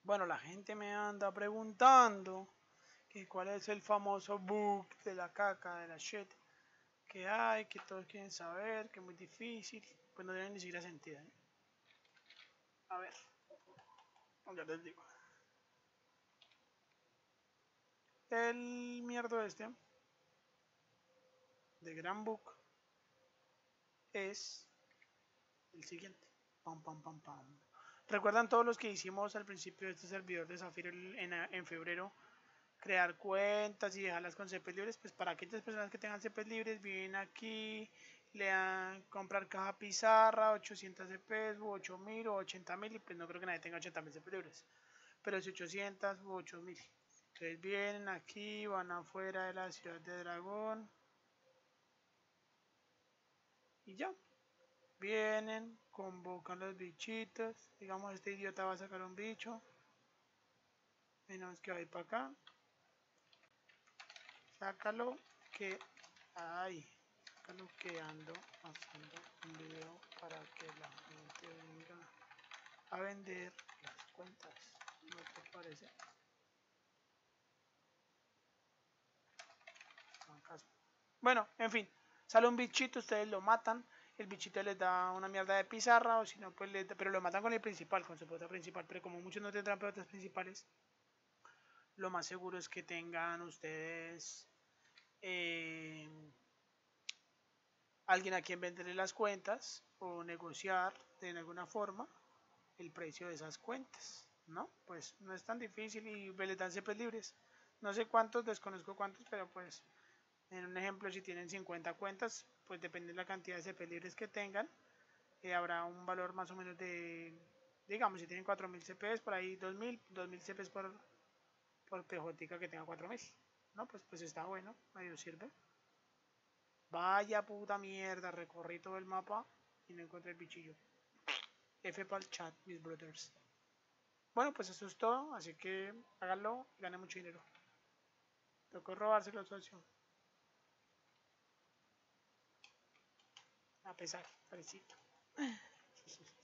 Bueno, la gente me anda preguntando que cuál es el famoso bug de la caca, de la shit que hay, que todos quieren saber, que es muy difícil. Pues no tiene ni siquiera sentido, ¿eh? A ver, ya les digo. El mierdo este de Gran Book es el siguiente. Pam, pam, pam, pam. ¿Recuerdan todos los que hicimos al principio de este servidor de Zafiro en febrero? Crear cuentas y dejarlas con CPs libres. Pues para aquellas personas que tengan CPs libres, vienen aquí, le dan comprar caja pizarra, 800 CPs, u 8000 o 80.000. Y pues no creo que nadie tenga 80.000 CPs libres. Pero es 800 u 8000. Entonces vienen aquí, van afuera de la ciudad de Dragón. Y ya. Vienen, convocan los bichitos. Digamos, este idiota va a sacar un bicho. Menos que va a ir para acá. Sácalo que... Ay, sácalo que ando haciendo un video para que la gente venga a vender las cuentas. ¿No te parece? Bueno, en fin, sale un bichito, ustedes lo matan, el bichito les da una mierda de pizarra, o si no, pues pero lo matan con el principal, con su pelota principal, pero como muchos no tendrán pelotas principales, lo más seguro es que tengan ustedes eh, alguien a quien venderle las cuentas o negociar de alguna forma el precio de esas cuentas, ¿no? Pues no es tan difícil y les dan CPs libres. No sé cuántos, desconozco cuántos, pero pues en un ejemplo, si tienen 50 cuentas, pues depende de la cantidad de CP libres que tengan, habrá un valor más o menos de, digamos, si tienen 4000 CPs, por ahí 2000 CPs por PJ que tenga 4000. No, pues está bueno, medio sirve. Vaya puta mierda, recorrí todo el mapa y no encontré el bichillo. F para el chat, mis brothers. Bueno, pues eso es todo, así que háganlo y ganen mucho dinero. Tocó robárselo, socio. A pesar, parecito.